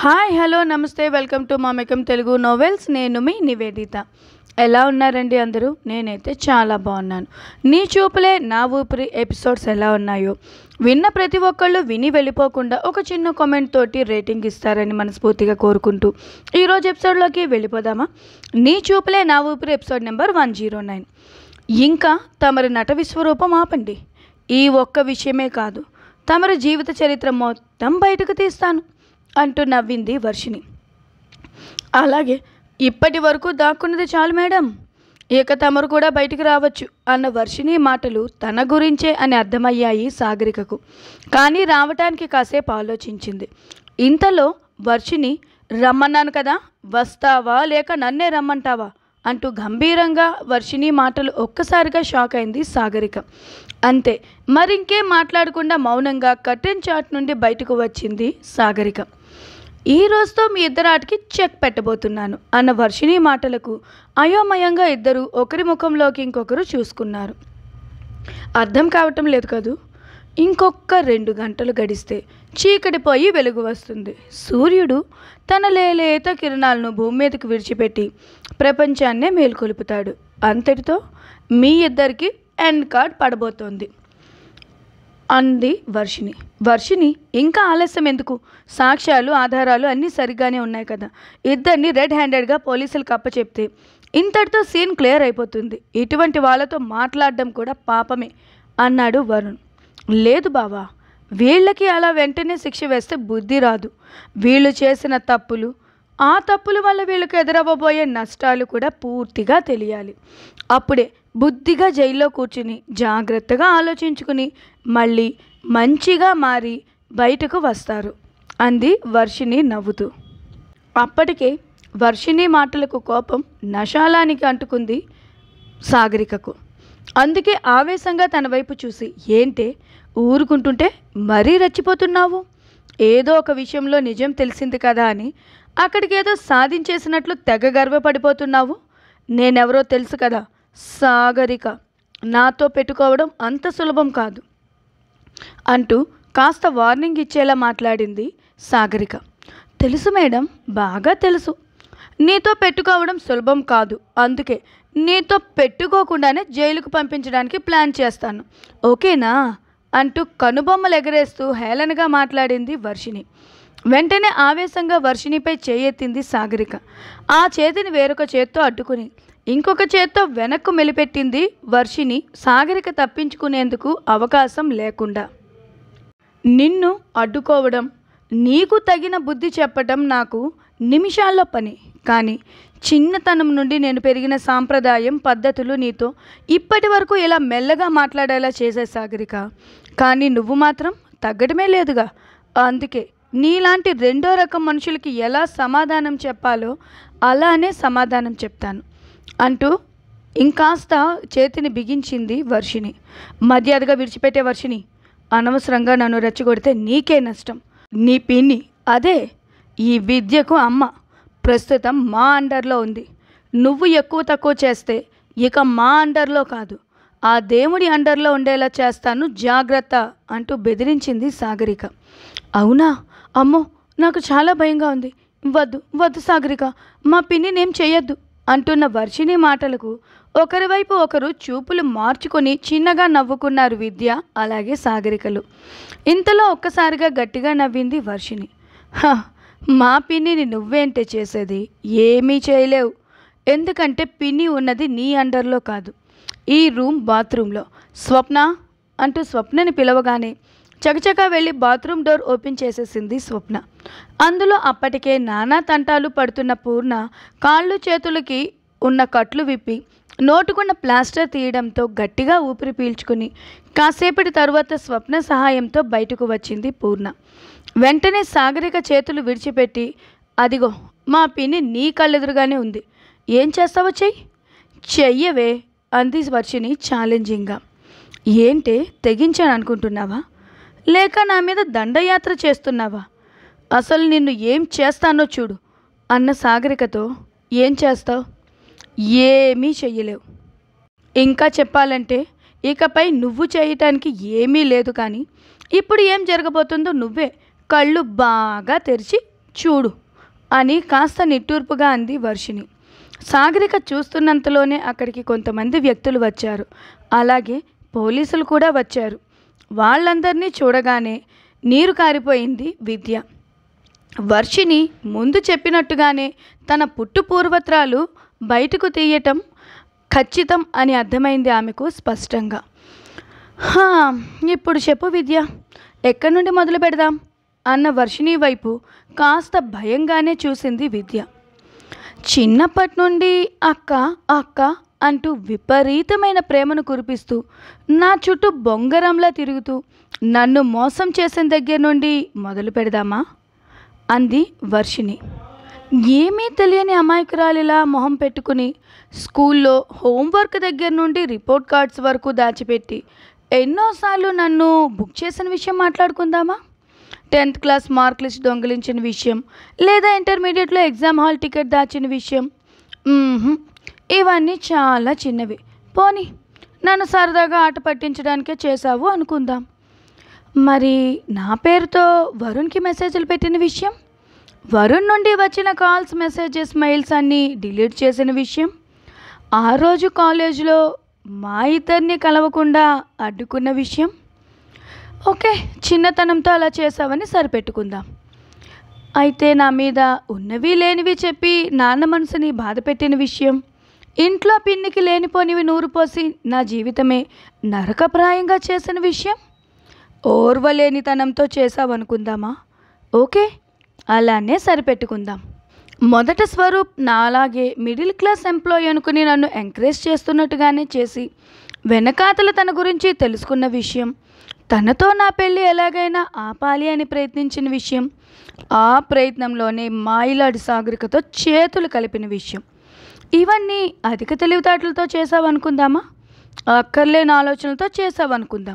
Hi hello నమస్తే welcome to Mamekam Telugu novels. నేను మీ నివేదిత. ఎలా ఉన్నారండి అందరూ? నేనైతే చాలా బాగున్నాను. నీ చూపులే నా ఊపిరి ఎపిసోడ్స్ ఎలా ఉన్నాయో విన్న ప్రతి ఒక్కళ్ళు విని వెళ్ళిపోకుండా ఒక చిన్న కామెంట్ తోటి రేటింగ్ ఇస్తారని మనస్ఫూర్తిగా కోరుకుంటూ ఈరోజు ఎపిసోడ్లోకి వెళ్ళిపోదామా? నీ చూపులే నా ఊపిరి ఎపిసోడ్ నెంబర్ 109. ఇంకా తమరి నట విశ్వరూపం ఆపండి. ఈ ఒక్క విషయమే కాదు, తమరి జీవిత చరిత్ర మొత్తం బయటకు తీస్తాను అంటూ నవ్వింది వర్షిణి. అలాగే, ఇప్పటి వరకు దాక్కున్నది చాలు మేడం, ఇక తమరు కూడా బయటికి రావచ్చు అన్న వర్షిణి మాటలు తన గురించే అని అర్థమయ్యాయి సాగరికకు. కానీ రావటానికి కాసేపు ఆలోచించింది. ఇంతలో వర్షిణి, రమ్మన్నాను కదా, వస్తావా లేక నన్నే రమ్మంటావా అంటూ గంభీరంగా వర్షిణి మాటలు ఒక్కసారిగా షాక్ అయింది సాగరిక. అంతే, మరింకేం మాట్లాడకుండా మౌనంగా కర్టెన్ చాట్ నుండి బయటకు వచ్చింది సాగరిక. ఈ రోజుతో మీ ఇద్దరు ఆటకి చెక్ పెట్టబోతున్నాను అన్న వర్షిణి మాటలకు అయోమయంగా ఇద్దరు ఒకరి ముఖంలోకి ఇంకొకరు చూసుకున్నారు. అర్థం కావటం లేదు కదూ. ఇంకొక 2 గంటలు గడిస్తే చీకటిపోయి వెలుగు వస్తుంది. సూర్యుడు తన లేలేత కిరణాలను భూమి మీదకి విడిచిపెట్టి ప్రపంచాన్నే మేల్కొలుపుతాడు. అంతటితో మీ ఇద్దరికి ఎండ్ కార్డ్ పడబోతోంది అంది వర్షిణి. వర్షిణి, ఇంకా ఆలస్యం ఎందుకు? సాక్ష్యాలు ఆధారాలు అన్నీ సరిగ్గానే ఉన్నాయి కదా. ఇద్దరిని రెడ్ హ్యాండెడ్గా పోలీసులకు అప్పచెప్తే ఇంతటితో సీన్ క్లియర్ అయిపోతుంది. ఇటువంటి వాళ్ళతో మాట్లాడడం కూడా పాపమే అన్నాడు వరుణ్. లేదు బావా, వీళ్ళకి అలా వెంటనే శిక్ష వేస్తే బుద్ధి రాదు. వీళ్ళు చేసిన తప్పులు, ఆ తప్పుల వల్ల వీళ్ళకి ఎదురవ్వబోయే నష్టాలు కూడా పూర్తిగా తెలియాలి. అప్పుడే బుద్ధిగా జైల్లో కూర్చుని జాగ్రత్తగా ఆలోచించుకుని మళ్ళీ మంచిగా మారి బయటకు వస్తారు అంది వర్షిణి నవ్వుతూ. అప్పటికే వర్షిణి మాటలకు కోపం నశాలానికి అంటుకుంది సాగరికకు. అందుకే ఆవేశంగా తన వైపు చూసి, ఏంటే ఊరుకుంటుంటే మరీ రెచ్చిపోతున్నావు? ఏదో ఒక విషయంలో నిజం తెలిసింది కదా అని అక్కడికేదో సాధించేసినట్లు తెగ గర్వపడిపోతున్నావు. నేనెవరో తెలుసు కదా సాగరిక, నాతో పెట్టుకోవడం అంత సులభం కాదు అంటూ కాస్త వార్నింగ్ ఇచ్చేలా మాట్లాడింది సాగరిక. తెలుసు మేడం, బాగా తెలుసు. నీతో పెట్టుకోవడం సులభం కాదు. అందుకే నీతో పెట్టుకోకుండానే జైలుకు పంపించడానికి ప్లాన్ చేస్తాను, ఓకేనా అంటూ కనుబొమ్మలు ఎగరేస్తూ హేళనగా మాట్లాడింది వర్షిణి. వెంటనే ఆవేశంగా వర్షిణిపై చేయెత్తింది సాగరిక. ఆ చేతిని వేరొక చేత్తో అడ్డుకుని ఇంకొక చేత్తో వెనక్కు మెలిపెట్టింది వర్షిణి, సాగరిక తప్పించుకునేందుకు అవకాశం లేకుండా. నిన్ను అడ్డుకోవడం, నీకు తగిన బుద్ధి చెప్పటం నాకు నిమిషాల్లో పని. కానీ చిన్నతనం నుండి నేను పెరిగిన సాంప్రదాయం పద్ధతులు నీతో ఇప్పటి వరకు ఇలా మెల్లగా మాట్లాడేలా చేసే సాగరిక. కానీ నువ్వు మాత్రం తగ్గడమే లేదుగా. అందుకే నీలాంటి 2వ రకం మనుషులకి ఎలా సమాధానం చెప్పాలో అలానే సమాధానం చెప్తాను అంటూ ఇంకాస్త చేతిని బిగించింది వర్షిణి. మర్యాదగా విడిచిపెట్టే వర్షిణి, అనవసరంగా నన్ను రెచ్చగొడితే నీకే నష్టం. నీ పిన్ని, అదే ఈ విద్యకు అమ్మ, ప్రస్తుతం మా అండర్లో ఉంది. నువ్వు ఎక్కువ తక్కువ చేస్తే ఇక మా అండర్లో కాదు, ఆ దేవుడి అండర్లో ఉండేలా చేస్తాను, జాగ్రత్త అంటూ బెదిరించింది సాగరిక. అవునా? అమ్మో, నాకు చాలా భయంగా ఉంది. వద్దు వద్దు సాగరిక, మా పిన్నినేం చెయ్యొద్దు అంటున్న వర్షిణి మాటలకు ఒకరి వైపు ఒకరు చూపులు మార్చుకొని చిన్నగా నవ్వుకున్నారు విద్య అలాగే సాగరికలు. ఇంతలో ఒక్కసారిగా గట్టిగా నవ్వింది వర్షిణి. మా పిన్నిని నువ్వేంటే చేసేది? ఏమీ చేయలేవు. ఎందుకంటే పిన్ని ఉన్నది నీ అండర్లో కాదు, ఈ బాత్రూంలో. స్వప్న అంటూ స్వప్నని పిలవగానే చకచకా వెళ్ళి బాత్రూమ్ డోర్ ఓపెన్ చేసేసింది స్వప్న. అందులో అప్పటికే నానా తంటాలు పడుతున్న పూర్ణ కాళ్ళు చేతులకి ఉన్న కట్లు విప్పి నోటుకున్న ప్లాస్టర్ తీయడంతో గట్టిగా ఊపిరి పీల్చుకుని కాసేపటి తరువాత స్వప్న సహాయంతో బయటకు వచ్చింది పూర్ణ. వెంటనే సాగరిక చేతులు విడిచిపెట్టి, అదిగో మా పిన్ని నీ కళ్ళెదురుగానే ఉంది, ఏం చేస్తావో చెయ్యవే అంది వర్షిణి ఛాలెంజింగ్గా. ఏంటే, తెగించాను అనుకుంటున్నావా? లేక నా మీద దండయాత్ర చేస్తున్నావా? అసలు నిన్ను ఏం చేస్తానో చూడు అన్న సాగరికతో, ఏం చేస్తావు? ఏమీ చెయ్యలేవు. ఇంకా చెప్పాలంటే ఇకపై నువ్వు చేయటానికి ఏమీ లేదు. కానీ ఇప్పుడు ఏం జరగబోతుందో నువ్వే కళ్ళు బాగా తెరిచి చూడు అని కాస్త నిట్టూర్పుగా అంది వర్షిణి. సాగరిక చూస్తున్నంతలోనే అక్కడికి కొంతమంది వ్యక్తులు వచ్చారు. అలాగే పోలీసులు కూడా వచ్చారు. వాళ్ళందరినీ చూడగానే నీరు కారిపోయింది విద్య. వర్షిణి ముందు చెప్పినట్టుగానే తన పుట్టు పూర్వత్రాలు బయటకు తీయటం ఖచ్చితం అని అర్థమైంది ఆమెకు స్పష్టంగా. ఇప్పుడు చెప్పు విద్య, ఎక్కడి నుండి మొదలు పెడదాం అన్న వర్షిణి వైపు కాస్త భయంగానే చూసింది విద్య. చిన్నప్పటి నుండి అక్క అక్క అంటూ విపరీతమైన ప్రేమను కురిపిస్తూ నా చుట్టూ బొంగరంలా తిరుగుతూ నన్ను మోసం చేసిన దగ్గర నుండి మొదలు పెడదామా అంది వర్షిణి. ఏమీ తెలియని అమాయకురాలిలా మొహం పెట్టుకుని స్కూల్లో హోంవర్క్ దగ్గర నుండి రిపోర్ట్ కార్డ్స్ వరకు దాచిపెట్టి ఎన్నోసార్లు నన్ను బుక్ చేసిన విషయం మాట్లాడుకుందామా? 10th క్లాస్ మార్క్ లిస్ట్ దొంగిలించిన విషయం, లేదా ఇంటర్మీడియట్లో ఎగ్జామ్ హాల్ టికెట్ దాచిన విషయం, ఇవన్నీ చాలా చిన్నవి. పోనీ నన్ను సరదాగా ఆట పట్టించడానికే చేశావు అనుకుందాం. మరి నా పేరుతో వరుణ్కి మెసేజ్లు పెట్టిన విషయం, వరుణ్ నుండి వచ్చిన కాల్స్, మెసేజెస్, మెయిల్స్ అన్నీ డిలీట్ చేసిన విషయం, ఆ రోజు కాలేజీలో మా ఇద్దరిని కలవకుండా అడ్డుకున్న విషయం, ఓకే చిన్నతనంతో అలా చేసావని సరిపెట్టుకుందాం. అయితే నా మీద ఉన్నవి లేనివి చెప్పి నాన్న మనసుని బాధ పెట్టిన విషయం, ఇంట్లో పిన్నికి లేనిపోనివి నూరుపోసి నా జీవితమే నరకప్రాయంగా చేసిన విషయం, ఓర్వలేనితనంతో చేసావనుకుందామా? ఓకే అలానే సరిపెట్టుకుందాం. మొదట స్వరూప్ నాలాగే మిడిల్ క్లాస్ ఎంప్లాయీ అనుకుని నన్ను ఎంకరేజ్ చేస్తున్నట్టుగానే చేసి వెనకాతల తన గురించి తెలుసుకున్న విషయం, తనతో నా పెళ్ళి ఎలాగైనా ఆపాలి అని ప్రయత్నించిన విషయం, ఆ ప్రయత్నంలోనే మాయిలాడి సాగరికతో చేతులు కలిపిన విషయం, ఇవన్నీ అధిక తెలివితేటలతో చేసావనుకుందామా? అక్కర్లేని ఆలోచనలతో చేసావనుకుందాం.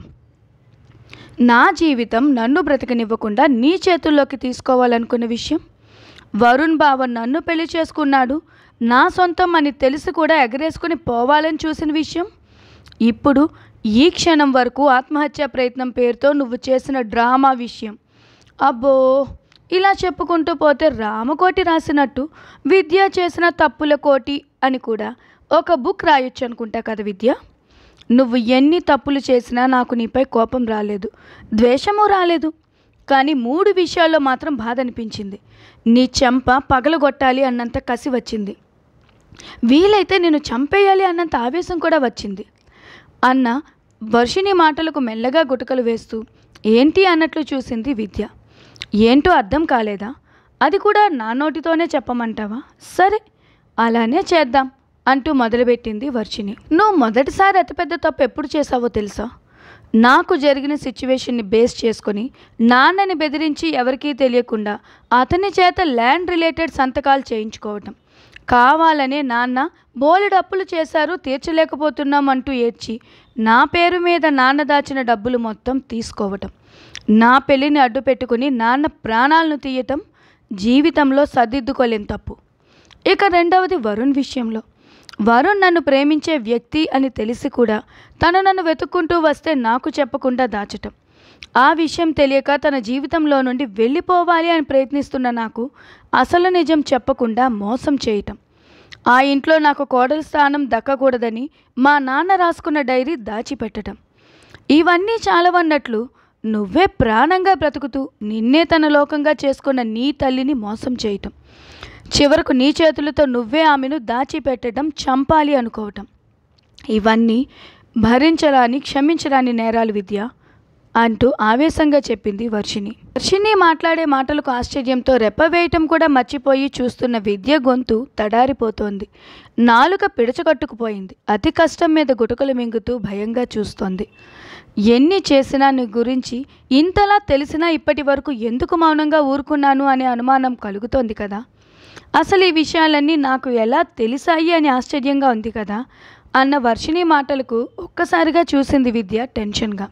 నా జీవితం నన్ను బ్రతకనివ్వకుండా నీ చేతుల్లోకి తీసుకోవాలనుకున్న విషయం, వరుణ్ బావ నన్ను పెళ్లి చేసుకున్నాడు, నా సొంతం అని తెలిసి కూడా ఎగరేసుకుని పోవాలని చూసిన విషయం, ఇప్పుడు ఈ క్షణం వరకు ఆత్మహత్యా ప్రయత్నం పేరుతో నువ్వు చేసిన డ్రామా విషయం. అబ్బో ఇలా చెప్పుకుంటూ పోతే రామకోటి రాసినట్టు విద్య చేసిన తప్పుల కోటి అని కూడా ఒక బుక్ రాయొచ్చు అనుకుంటా కదా విద్య. నువ్వు ఎన్ని తప్పులు చేసినా నాకు నీపై కోపం రాలేదు, ద్వేషము రాలేదు. కానీ 3 విషయాల్లో మాత్రం బాధ అనిపించింది. నీ చెంప పగలగొట్టాలి అన్నంత కసి వచ్చింది, వీలైతే నేను చంపేయాలి అన్నంత ఆవేశం కూడా వచ్చింది అన్న వర్షిణి మాటలకు మెల్లగా గుటకలు వేస్తూ ఏంటి అన్నట్లు చూసింది విద్య. ఏంటో అర్థం కాలేదా? అది కూడా నా నోటితోనే చెప్పమంటావా? సరే అలానే చేద్దాం అంటూ మొదలుపెట్టింది వర్షిణి. నువ్వు మొదటిసారి అతిపెద్ద తప్పు ఎప్పుడు చేసావో తెలుసా? నాకు జరిగిన సిచ్యువేషన్ని బేస్ చేసుకొని నాన్నని బెదిరించి ఎవరికీ తెలియకుండా అతని చేత ల్యాండ్ రిలేటెడ్ సంతకాలు చేయించుకోవటం, కావాలనే నాన్న బోలెడు అప్పులు చేశారు తీర్చలేకపోతున్నాం అంటూ ఏడ్చి నా పేరు మీద నాన్న దాచిన డబ్బులు మొత్తం తీసుకోవటం, నా పెళ్ళిని అడ్డు పెట్టుకుని నాన్న ప్రాణాలను తీయటం జీవితంలో సర్దిద్దుకోలేని తప్పు. ఇక రెండవది వరుణ్ విషయంలో. వరుణ్ నన్ను ప్రేమించే వ్యక్తి అని తెలిసి కూడా తను నన్ను వెతుక్కుంటూ వస్తే నాకు చెప్పకుండా దాచటం, ఆ విషయం తెలియక తన జీవితంలో నుండి వెళ్ళిపోవాలి అని ప్రయత్నిస్తున్న నాకు అసలు నిజం చెప్పకుండా మోసం చేయటం, ఆ ఇంట్లో నాకు కోడలి స్థానం దక్కకూడదని మా నాన్న రాసుకున్న డైరీ దాచిపెట్టడం, ఇవన్నీ చాలవన్నట్లు నువ్వే ప్రాణంగా బ్రతుకుతూ నిన్నే తన లోకంగా చేసుకున్న నీ తల్లిని మోసం చేయటం, చివరకు నీ చేతులతో నువ్వే ఆమెను దాచిపెట్టడం, చంపాలి అనుకోవటం, ఇవన్నీ భరించరాని క్షమించరాని నేరాలు విద్య అంటూ ఆవేశంగా చెప్పింది వర్షిణి. వర్షిణి మాట్లాడే మాటలకు ఆశ్చర్యంతో రెప్పవేయటం కూడా మర్చిపోయి చూస్తున్న విద్య గొంతు తడారిపోతోంది. నాలుక పిడచకట్టుకుపోయింది. అతి కష్టం మీద గుటకలు మింగుతూ భయంగా చూస్తోంది. ఎన్ని చేసినా నీ గురించి ఇంతలా తెలిసినా ఇప్పటి వరకు ఎందుకు మౌనంగా ఊరుకున్నాను అనే అనుమానం కలుగుతోంది కదా. అసలు ఈ విషయాలన్నీ నాకు ఎలా తెలిసాయి అని ఆశ్చర్యంగా ఉంది కదా అన్న వర్షిణి మాటలకు ఒక్కసారిగా చూసింది విద్య టెన్షన్గా.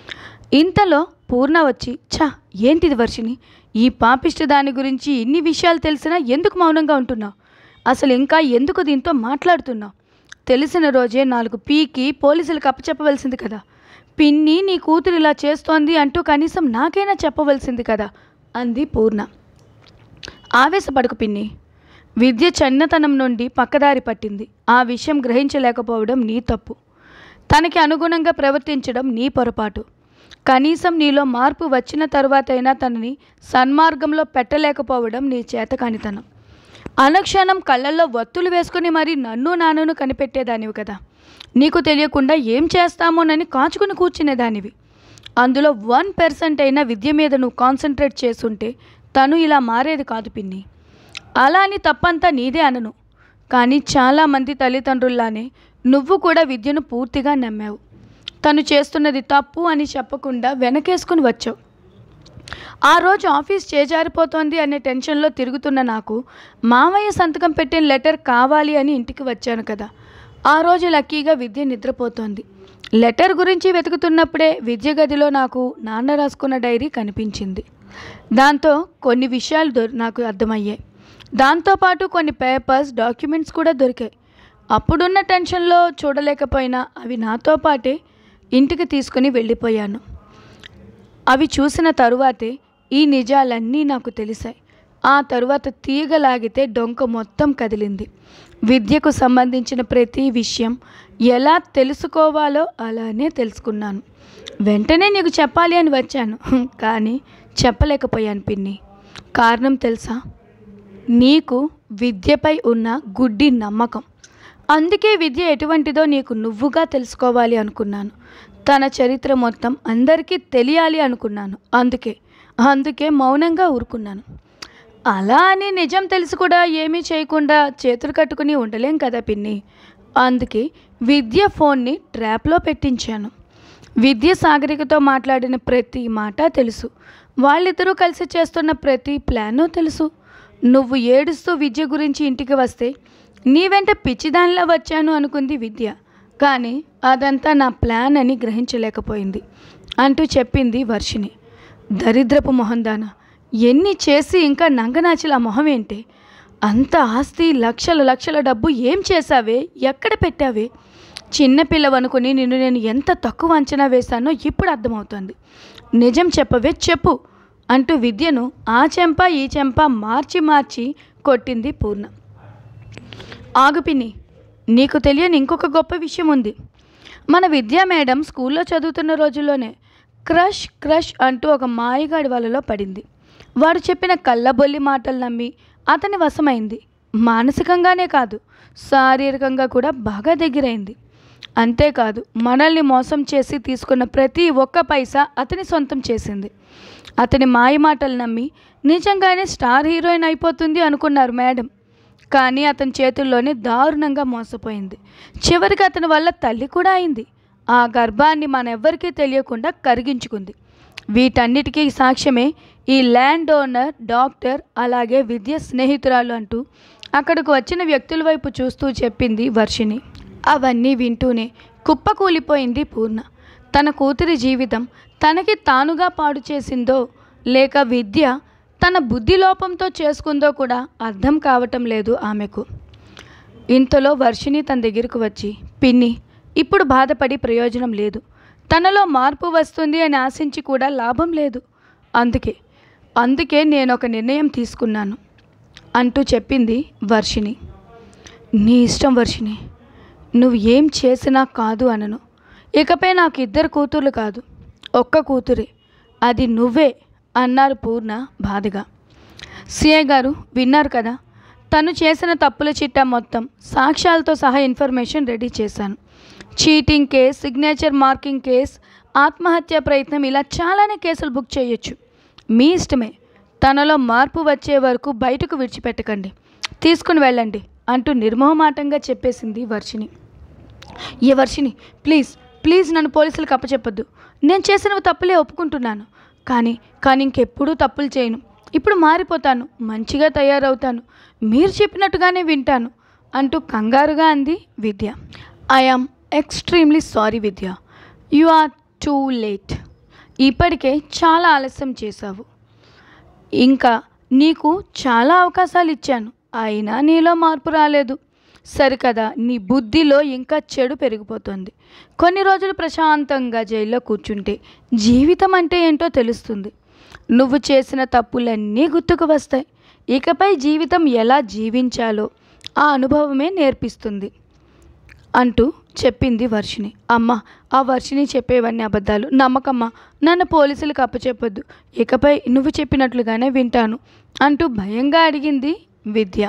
ఇంతలో పూర్ణ వచ్చి, ఛా ఏంటిది వర్షిణి, ఈ పాపిష్టి దాని గురించి ఇన్ని విషయాలు తెలిసినా ఎందుకు మౌనంగా ఉంటున్నావు? అసలు ఇంకా ఎందుకు దీంతో మాట్లాడుతున్నావు? తెలిసిన రోజే 4 పీకి పోలీసులకు అప్పచెప్పవలసింది కదా. పిన్ని నీ కూతురు ఇలా చేస్తోంది అంటూ కనీసం నాకైనా చెప్పవలసింది కదా అంది పూర్ణ. ఆవేశపడకు పిన్ని. విద్య చిన్నతనం నుండి పక్కదారి పట్టింది. ఆ విషయం గ్రహించలేకపోవడం నీ తప్పు. తనకి అనుగుణంగా ప్రవర్తించడం నీ పొరపాటు. కనీసం నీలో మార్పు వచ్చిన తరువాతైనా తనని సన్మార్గంలో పెట్టలేకపోవడం నీ చేతకానితనం. అనుక్షణం కళ్ళల్లో వత్తులు వేసుకుని మరీ నన్ను నాన్నను కనిపెట్టేదానివి కదా. నీకు తెలియకుండా ఏం చేస్తామోనని కాచుకుని కూర్చునేదానివి. అందులో 1% అయినా విద్య మీద నువ్వు కాన్సన్ట్రేట్ చేసుంటే తను ఇలా మారేది కాదు పిన్ని. అలా అని తప్పంతా నీదే అనను. కానీ చాలామంది తల్లిదండ్రుల్లానే నువ్వు కూడా విద్యను పూర్తిగా నమ్మావు. తను చేస్తున్నది తప్పు అని చెప్పకుండా వెనకేసుకుని వచ్చావు. ఆ రోజు ఆఫీస్ చేజారిపోతోంది అనే టెన్షన్లో తిరుగుతున్న నాకు మామయ్య సంతకం పెట్టిన లెటర్ కావాలి అని ఇంటికి వచ్చాను కదా. ఆ రోజు లక్కీగా విద్య నిద్రపోతోంది. లెటర్ గురించి వెతుకుతున్నప్పుడే విద్య గదిలో నాకు నాన్న రాసుకున్న డైరీ కనిపించింది. దాంతో కొన్ని విషయాలు నాకు అర్థమయ్యాయి. దాంతోపాటు కొన్ని పేపర్స్, డాక్యుమెంట్స్ కూడా దొరికాయి. అప్పుడున్న టెన్షన్లో చూడలేకపోయినా అవి నాతో పాటే ఇంటికి తీసుకుని వెళ్ళిపోయాను. అవి చూసిన తరువాతే ఈ నిజాలన్నీ నాకు తెలిసాయి. ఆ తరువాత తీగలాగితే డొంక మొత్తం కదిలింది. విద్యకు సంబంధించిన ప్రతి విషయం ఎలా తెలుసుకోవాలో అలానే తెలుసుకున్నాను. వెంటనే నీకు చెప్పాలి అని వచ్చాను, కానీ చెప్పలేకపోయాను పిన్ని. కారణం తెలుసా? నీకు విద్యపై ఉన్న గుడ్డి నమ్మకం. అందుకే విద్య ఎటువంటిదో నీకు నువ్వుగా తెలుసుకోవాలి అనుకున్నాను. తన చరిత్ర మొత్తం అందరికీ తెలియాలి అనుకున్నాను. అందుకే మౌనంగా ఊరుకున్నాను. అలా అని నిజం తెలిసి కూడా ఏమీ చేయకుండా చేతులు కట్టుకుని ఉండలేం కదా పిన్ని. అందుకే విద్య ఫోన్ని ట్రాప్లో పెట్టించాను. విద్య సాగరికతో మాట్లాడిన ప్రతి మాట తెలుసు. వాళ్ళిద్దరూ కలిసి చేస్తున్న ప్రతి ప్లాను తెలుసు. నువ్వు ఏడుస్తూ విద్య గురించి ఇంటికి వస్తే నీ వెంట పిచ్చిదానిలా వచ్చాను అనుకుంది విద్య. కానీ అదంతా నా ప్లాన్ అని గ్రహించలేకపోయింది అంటూ చెప్పింది వర్షిణి. దరిద్రపు మొహందాన, ఎన్ని చేసి ఇంకా నంగనాచిలా మొహం ఏంటే? అంత ఆస్తి, లక్షల డబ్బు ఏం చేశావే? ఎక్కడ పెట్టావే? చిన్నపిల్లవనుకుని నిన్ను నేను ఎంత తక్కువ అంచనా వేశానో ఇప్పుడు అర్థమవుతుంది. నిజం చెప్పవే, చెప్పు అంటూ విద్యను ఆ చెంప ఈ చెంప మార్చి కొట్టింది పూర్ణ. ఆగు పిన్ని, నీకు తెలియని ఇంకొక గొప్ప విషయం ఉంది. మన విద్యా మేడం స్కూల్లో చదువుతున్న రోజుల్లోనే క్రష్ అంటూ ఒక మాయగాడి వలలో పడింది. వాడు చెప్పిన కళ్ళబొల్లి మాటలు నమ్మి అతని వశమైంది. మానసికంగానే కాదు, శారీరకంగా కూడా బాగా దగ్గరైంది. అంతేకాదు, మనల్ని మోసం చేసి తీసుకున్న ప్రతి ఒక్క పైసా అతని సొంతం చేసింది. అతని మాయ మాటలు నమ్మి నిజంగానే స్టార్ హీరోయిన్ అయిపోతుంది అనుకున్నారు మేడం. కానీ అతని చేతుల్లోనే దారుణంగా మోసపోయింది. చివరికి అతని వల్ల తల్లి కూడా అయింది. ఆ గర్భాన్ని మనెవ్వరికీ తెలియకుండా కరిగించుకుంది. వీటన్నిటికీ సాక్ష్యమే ఈ ల్యాండ్ ఓనర్, డాక్టర్, అలాగే విద్య స్నేహితురాలు అంటూ అక్కడికి వచ్చిన వ్యక్తుల వైపు చూస్తూ చెప్పింది వర్షిణి. అవన్నీ వింటూనే కుప్పకూలిపోయింది పూర్ణ. తన కూతురి జీవితం తనకి తానుగా పాడు చేసిందో లేక విద్య తన బుద్ధి లోపంతో చేసుకుందో కూడా అర్థం కావటం లేదు ఆమెకు. ఇంతలో వర్షిణి తన దగ్గరకు వచ్చి, పిన్ని, ఇప్పుడు బాధపడి ప్రయోజనం లేదు. తనలో మార్పు వస్తుంది అని ఆశించి కూడా లాభం లేదు. అందుకే నేను ఒక నిర్ణయం తీసుకున్నాను అంటూ చెప్పింది వర్షిణి. నీ ఇష్టం వర్షిణి, నువ్వు ఏం చేసినా కాదు అనను. ఇకపై నాకు 2 కూతుర్లు కాదు, ఒక్క కూతురే, అది నువ్వే అన్నారు పూర్ణ బాధగా. సిఐ గారు విన్నారు కదా, తను చేసిన తప్పుల చిట్టా మొత్తం సాక్ష్యాలతో సహా ఇన్ఫర్మేషన్ రెడీ చేశాను. Cheating case, signature marking case, ఆత్మహత్య ప్రయత్నం, ఇలా చాలానే కేసులు బుక్ చేయొచ్చు. మీ ఇష్టమే. తనలో మార్పు వచ్చే వరకు బయటకు విడిచిపెట్టకండి, తీసుకుని వెళ్ళండి అంటూ నిర్మోహమాటంగా చెప్పేసింది వర్షిణి. ఏ వర్షిణి, ప్లీజ్ నన్ను పోలీసులకు అప్పచెప్పొద్దు. నేను చేసినవి తప్పులే ఒప్పుకుంటున్నాను. కానీ ఇంకెప్పుడూ తప్పులు చేయను. ఇప్పుడు మారిపోతాను, మంచిగా తయారవుతాను, మీరు చెప్పినట్టుగానే వింటాను అంటూ కంగారుగా అంది Vidya. I am extremely sorry Vidya, you are too late. ఇప్పటికే చాలా ఆలస్యం చేశావు. ఇంకా నీకు చాలా అవకాశాలు ఇచ్చాను, అయినా నీలో మార్పు రాలేదు. సరికదా, నీ బుద్ధిలో ఇంకా చెడు పెరిగిపోతుంది. కొన్ని రోజులు ప్రశాంతంగా జైల్లో కూర్చుంటే జీవితం అంటే ఏంటో తెలుస్తుంది. నువ్వు చేసిన తప్పులన్నీ గుర్తుకు వస్తాయి. ఇకపై జీవితం ఎలా జీవించాలో ఆ అనుభవమే నేర్పిస్తుంది అంటూ చెప్పింది వర్షిణి. అమ్మ, ఆ వర్షిణి చెప్పేవన్నీ అబద్ధాలు, నమ్మకమ్మ, నన్ను పోలీసులకు అప్పచెప్పొద్దు, ఇకపై నువ్వు చెప్పినట్లుగానే వింటాను అంటూ భయంగా అడిగింది విద్య.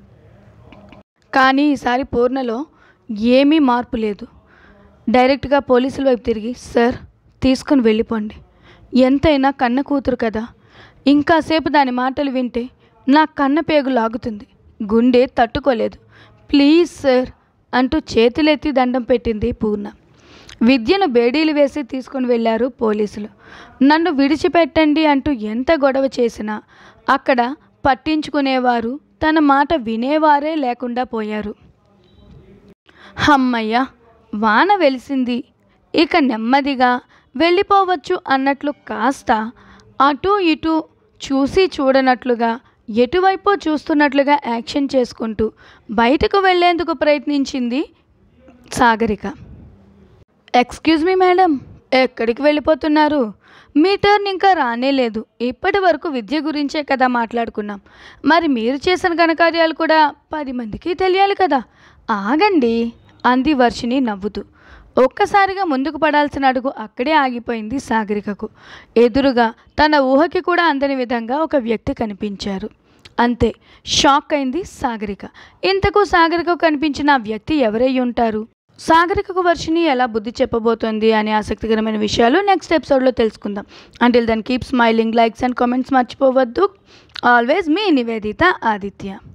కానీ ఈసారి పూర్ణలో ఏమీ మార్పు లేదు. డైరెక్ట్గా పోలీసుల వైపు తిరిగి, సార్ తీసుకుని వెళ్ళిపోండి, ఎంతైనా కన్న కూతురు కదా, ఇంకాసేపు దాని మాటలు వింటే నా కన్న పేగు లాగుతుంది, గుండె తట్టుకోలేదు, ప్లీజ్ సార్ అంటూ చేతులెత్తి దండం పెట్టింది పూర్ణ. విద్యను బేడీలు వేసి తీసుకుని వెళ్ళారు పోలీసులు. నన్ను విడిచిపెట్టండి అంటూ ఎంత గొడవ చేసినా అక్కడ పట్టించుకునేవారు, తన మాట వినేవారే లేకుండా పోయారు. అమ్మయ్య, వాన వెలిసింది, ఇక నెమ్మదిగా వెళ్ళిపోవచ్చు అన్నట్లు కాస్త అటూ ఇటూ చూసి చూడనట్లుగా, ఎటువైపో చూస్తున్నట్లుగా యాక్షన్ చేసుకుంటూ బయటకు వెళ్లేందుకు ప్రయత్నించింది సాగరిక. ఎక్స్క్యూజ్ మీ మేడం, ఎక్కడికి వెళ్ళిపోతున్నారు? మీ టర్న్ ఇంకా రానే లేదు. ఇప్పటి వరకు విద్య గురించే కదా మాట్లాడుకున్నాం. మరి మీరు చేసిన ఘనకార్యాలు కూడా 10 మందికి తెలియాలి కదా. ఆగండి అంది వర్షిణి నవ్వుతూ. ఒక్కసారిగా ముందుకు పడాల్సిన అడుగు అక్కడే ఆగిపోయింది సాగరికకు. ఎదురుగా తన ఊహకి కూడా అందని విధంగా ఒక వ్యక్తి కనిపించారు. అంతే, షాక్ అయింది సాగరిక. ఇంతకు సాగరికకు కనిపించిన ఆ వ్యక్తి ఎవరై ఉంటారు? సాగరికకు వర్షిణి ఎలా బుద్ధి చెప్పబోతోంది అనే ఆసక్తికరమైన విషయాలు నెక్స్ట్ ఎపిసోడ్లో తెలుసుకుందాం. Until then keep smiling, likes and comments మర్చిపోవద్దు. ఆల్వేస్ మీ నివేదిత ఆదిత్య.